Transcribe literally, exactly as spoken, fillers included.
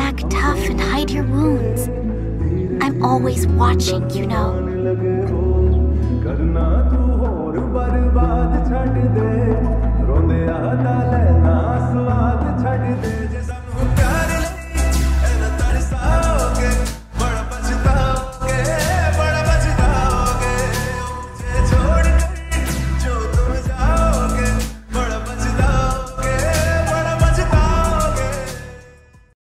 back tough and hide your wounds. I'm always watching, you know.